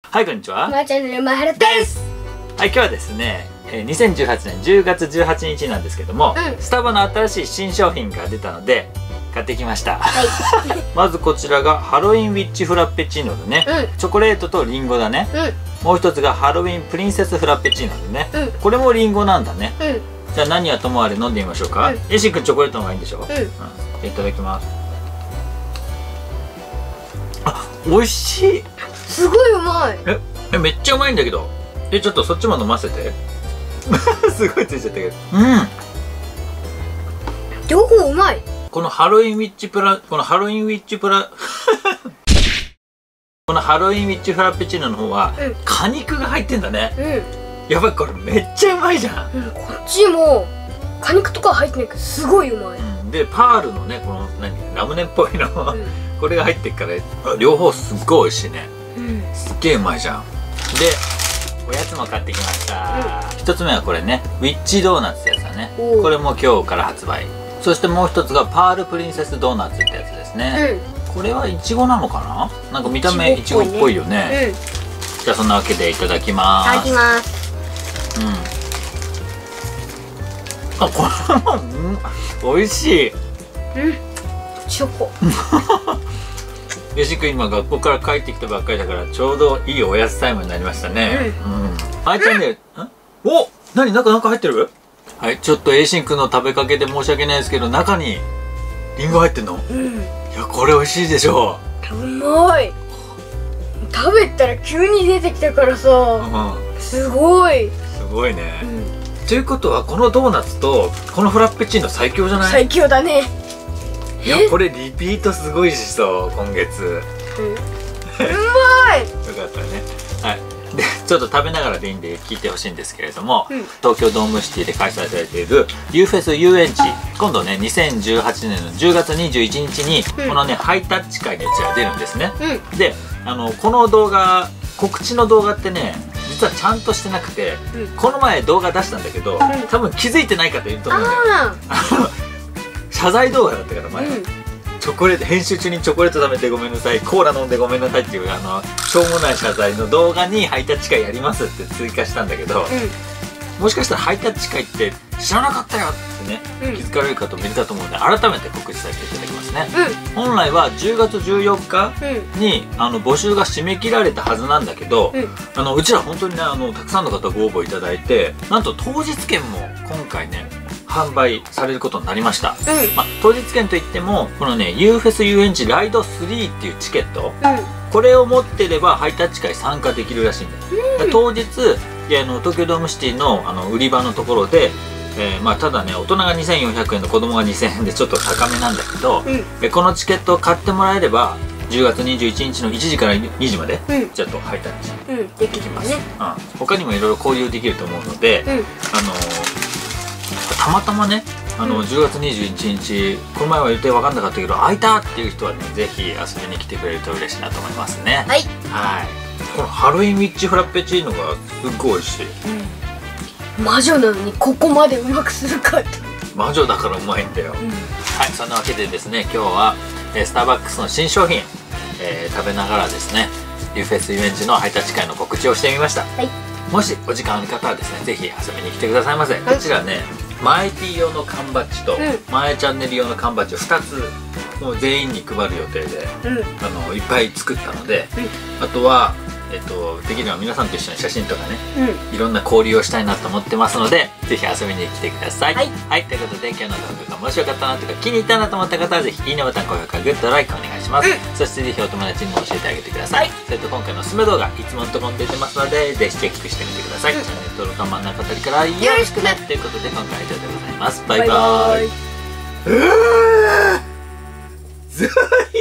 はい、こんにちは。 まーちゃんのまはるです。 はい、今日はですね、2018年10月18日なんですけども、スタバの新しい新商品が出たので買ってきました。はい、まずこちらがハロウィンウィッチフラペチーノでね、チョコレートとリンゴだね。もう一つがハロウィンプリンセスフラペチーノでね、これもリンゴなんだね。じゃあ何はともあれ飲んでみましょうか。エシ君チョコレートの方がいいんでしょ。いただきます。あ、美味しい。 すごいうまい。 めっちゃうまいんだけど。ちょっとそっちも飲ませて。すごいついちゃったけど。 両方うまい。 このハロウィンウィッチフラペチーノの方は、果肉が入ってんだね。やばい、これめっちゃうまいじゃん。 こっちも果肉とか入ってないけどすごいうまい。 でパールのね、このラムネっぽいの、これが入ってっから両方すっごい美味しいね。すっげえうまいじゃん。でおやつも買ってきました。一つ目はこれね、ウィッチドーナツってやつだね。これも今日から発売。そしてもう一つがパールプリンセスドーナツってやつですね。これはいちごなのかな。なんか見た目いちごっぽいよね。じゃあそんなわけでいただきます。 いただきます。 あ、これも美味しい。 チョコ。 よしくん今学校から帰ってきたばっかりだからちょうどいいおやつタイムになりましたね。はい、チャンネル。お、何、中入ってる。はい、ちょっとエイシンくんの食べかけで申し訳ないですけど、中にリンゴ入ってんの。いや、これ美味しいでしょう。うまい。食べたら急に出てきたからさ、すごい。 すごいね。ということはこのドーナツとこのフラペチーノ最強じゃない。 最強だね。 いや、これリピートすごいしそう、今月。 うまい。 よかったね。はい。で、ちょっと食べながらでいいんで聞いてほしいんですけれども、東京ドームシティで開催されている U フェス遊園地、今度ね2018年の10月21日にこのね、ハイタッチ会にうちら出るんですね。で、この動画、告知の動画ってね、実はちゃんとしてなくて、この前動画出したんだけど、多分気づいてない方いると思うんだよ。謝罪動画だったから前は、チョコレート編集中にチョコレート食べてごめんなさい、コーラ飲んでごめんなさいっていうしょうもない謝罪の動画にハイタッチ会やりますって追加したんだけど、もしかしたらハイタッチ会って知らなかったよってね、気づかれる方もいるかと思うので改めて告知させていただきますね。本来は10月14日に募集が締め切られたはずなんだけど、うちら本当にねたくさんの方ご応募いただいて、なんと当日券も今回ね販売されることになりました。当日券といってもこのね U フェス遊園地ライド3っていうチケット、これを持ってればハイタッチ会参加できるらしいんだよ。当日東京ドームシティの売り場のところで、ただね大人が2400円の子供が2000円でちょっと高めなんだけど、このチケットを買ってもらえれば10月21日の1時から2時までちょっとハイタッチできます。他にもいろいろ交流できると思うので、たまたまね10月21日この前は予定分かんなかったけど空いたっていう人はね、ぜひ遊びに来てくれると嬉しいなと思いますね。はい、このハロウィンウィッチフラペチーノがすっごい美味しい。 魔女なのにここまでうまくするかって。 魔女だからうまいんだよ。はい、そんなわけでですね、今日はスターバックスの新商品食べながらですね U フェス遊園地のハイタッチ会の告知をしてみました。もしお時間ある方はですね、ぜひ遊びに来てくださいませ。こちらね、前 T 用の缶バッジと前チャンネル用の缶バッジを2つもう全員に配る予定でいっぱい作ったので、あとはできれば皆さんと一緒に写真とかね、いろんな交流をしたいなと思ってますので、ぜひ遊びに来てください。はい、ということで今日の動画が面白かったなとか気に入ったなと思った方はぜひいいねボタン、高評価、グッド、ライクお願いします。そしてぜひお友達にも教えてあげてください。それと今回のおすすめ動画いつものところに出てますのでぜひチェックしてみてください。チャンネル登録は真ん中あたりからよろしくね。ということで今回は以上でございます。バイバーイ。ずるい。